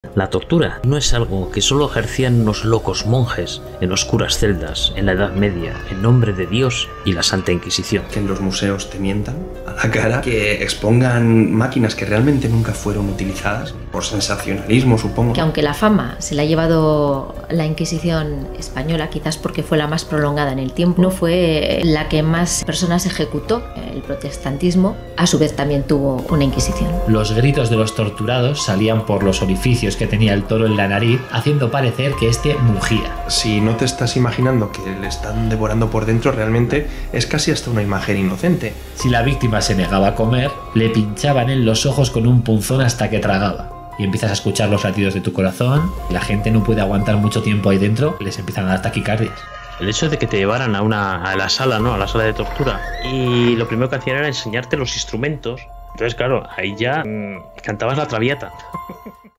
La tortura no es algo que solo ejercían unos locos monjes en oscuras celdas en la Edad Media en nombre de Dios y la Santa Inquisición. Que en los museos te mientan a la cara, que expongan máquinas que realmente nunca fueron utilizadas por sensacionalismo, supongo. Que aunque la fama se la ha llevado la Inquisición española, quizás porque fue la más prolongada en el tiempo, no fue la que más personas ejecutó. El protestantismo a su vez también tuvo una Inquisición. Los gritos de los torturados salían por los orificios que tenía el toro en la nariz, haciendo parecer que este mugía. Si no te estás imaginando que le están devorando por dentro, realmente es casi hasta una imagen inocente. Si la víctima se negaba a comer, le pinchaban en los ojos con un punzón hasta que tragaba. Y empiezas a escuchar los latidos de tu corazón, la gente no puede aguantar mucho tiempo ahí dentro, les empiezan a dar taquicardias. El hecho de que te llevaran a la sala, ¿no? A la sala de tortura, y lo primero que hacían era enseñarte los instrumentos. Entonces, claro, ahí ya cantabas la Traviata.